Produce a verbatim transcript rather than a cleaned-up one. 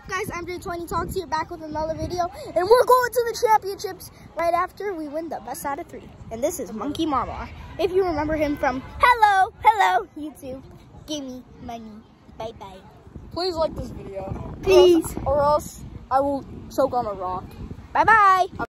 Guys, I'm Drew twenty Talks here, back with another video, and we're going to the championships right after we win the best out of three. And this is Monkey Mama. If you remember him from Hello, Hello, YouTube. Give me money. Bye bye. Please like this video. Please. Or else, or else I will choke on a rock. Bye bye.